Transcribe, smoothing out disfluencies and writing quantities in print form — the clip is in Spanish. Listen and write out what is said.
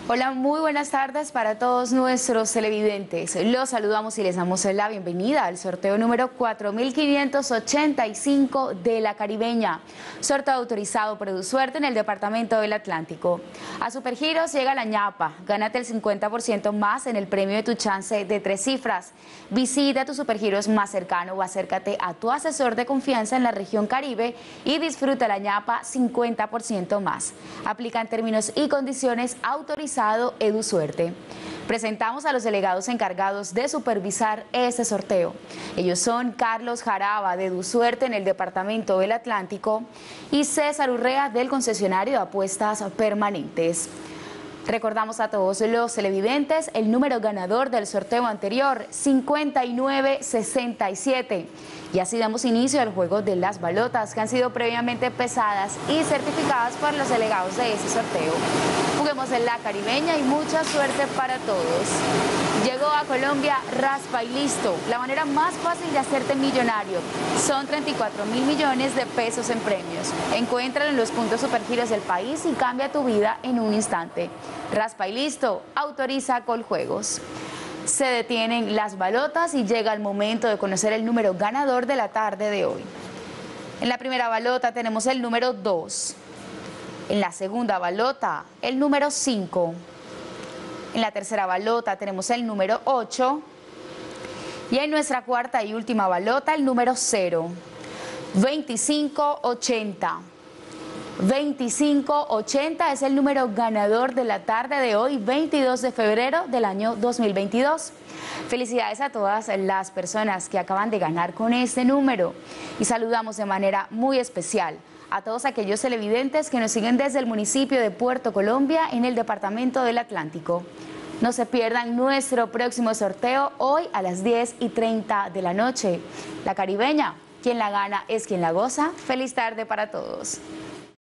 Hola, muy buenas tardes para todos nuestros televidentes. Los saludamos y les damos la bienvenida al sorteo número 4585 de La Caribeña. Sorteo autorizado por EduSuerte en el departamento del Atlántico. A Supergiros llega la ñapa. Gánate el 50% más en el premio de tu chance de 3 cifras. Visita tu Supergiros más cercano o acércate a tu asesor de confianza en la región Caribe y disfruta la ñapa 50% más. Aplican términos y condiciones autorizados EduSuerte. Presentamos a los delegados encargados de supervisar este sorteo. Ellos son Carlos Jaraba de EduSuerte en el departamento del Atlántico y César Urrea del concesionario de apuestas permanentes. Recordamos a todos los televidentes el número ganador del sorteo anterior, 5967. Y así damos inicio al juego de las balotas que han sido previamente pesadas y certificadas por los delegados de ese sorteo. Juguemos en La Caribeña y mucha suerte para todos. Llegó a Colombia Raspa y Listo, la manera más fácil de hacerte millonario. Son 34.000 millones de pesos en premios. Encuéntralo en los puntos Supergiros del país y cambia tu vida en un instante. Raspa y Listo, autoriza Coljuegos. Se detienen las balotas y llega el momento de conocer el número ganador de la tarde de hoy. En la primera balota tenemos el número 2. En la segunda balota, el número 5. En la tercera balota tenemos el número 8. Y en nuestra cuarta y última balota, el número 0. 2580. 2580 es el número ganador de la tarde de hoy, 22 de febrero del año 2022. Felicidades a todas las personas que acaban de ganar con este número y saludamos de manera muy especial a todos aquellos televidentes que nos siguen desde el municipio de Puerto Colombia en el departamento del Atlántico. No se pierdan nuestro próximo sorteo hoy a las 10:30 de la noche. La Caribeña, quien la gana es quien la goza. Feliz tarde para todos.